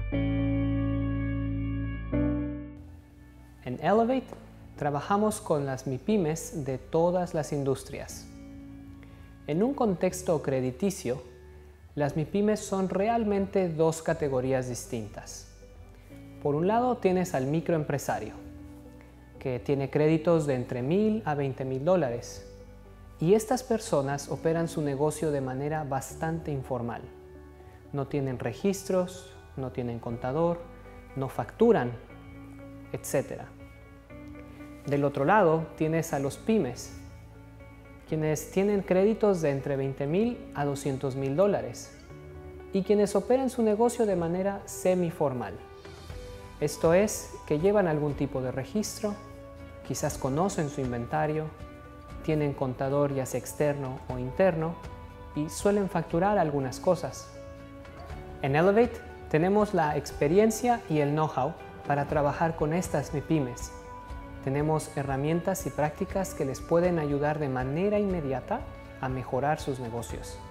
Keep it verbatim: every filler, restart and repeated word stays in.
En Elevate trabajamos con las MIPYMES de todas las industrias. En un contexto crediticio, las MIPYMES son realmente dos categorías distintas. Por un lado tienes al microempresario, que tiene créditos de entre mil a veinte mil dólares, y estas personas operan su negocio de manera bastante informal. No tienen registros, no tienen contador, no facturan, etcétera. Del otro lado tienes a los pymes, quienes tienen créditos de entre veinte mil a doscientos mil dólares y quienes operan su negocio de manera semiformal. Esto es, que llevan algún tipo de registro, quizás conocen su inventario, tienen contador ya sea externo o interno y suelen facturar algunas cosas. En Elevate tenemos la experiencia y el know-how para trabajar con estas MIPYMES. Tenemos herramientas y prácticas que les pueden ayudar de manera inmediata a mejorar sus negocios.